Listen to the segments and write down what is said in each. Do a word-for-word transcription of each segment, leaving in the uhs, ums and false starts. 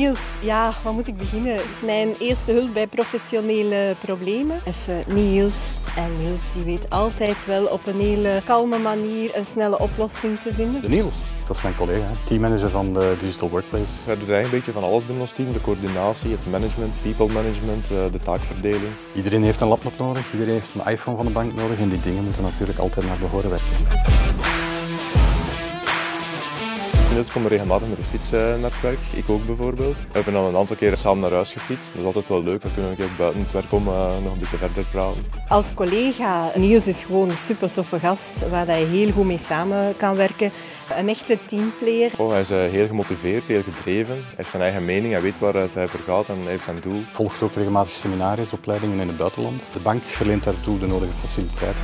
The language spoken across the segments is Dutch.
Niels, ja, waar moet ik beginnen? Het is mijn eerste hulp bij professionele problemen. Even Niels. En Niels die weet altijd wel op een hele kalme manier een snelle oplossing te vinden. De Niels, dat is mijn collega, teammanager van de Digital Workplace. Hij doet eigenlijk een beetje van alles binnen ons team. De coördinatie, het management, people management, de taakverdeling. Iedereen heeft een laptop nodig, iedereen heeft een iPhone van de bank nodig en die dingen moeten natuurlijk altijd naar behoren werken. Niels komt regelmatig met de fiets naar het werk, ik ook bijvoorbeeld. We hebben al een aantal keren samen naar huis gefietst. Dat is altijd wel leuk, dan kunnen we een keer buiten het werk om uh, nog een beetje verder praten. Als collega, Niels is gewoon een super toffe gast waar je heel goed mee samen kan werken. Een echte teamplayer. Oh, hij is uh, heel gemotiveerd, heel gedreven. Hij heeft zijn eigen mening, hij weet waar hij voor gaat en hij heeft zijn doel. Volgt ook regelmatig seminaries, opleidingen in het buitenland. De bank verleent daartoe de nodige faciliteiten.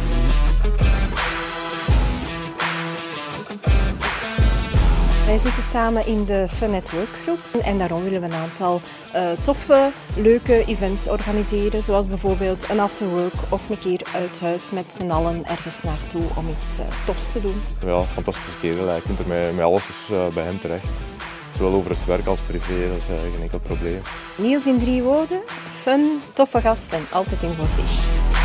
Wij zitten samen in de Fun at Work groep en daarom willen we een aantal uh, toffe, leuke events organiseren. Zoals bijvoorbeeld een afterwork of een keer uit huis met z'n allen ergens naartoe om iets uh, tofs te doen. Ja, fantastische kerel. Je kunt er met, met alles dus, uh, bij hem terecht. Zowel over het werk als privé, dat is uh, geen enkel probleem. Niels in drie woorden, fun, toffe gast en altijd in voor feestje.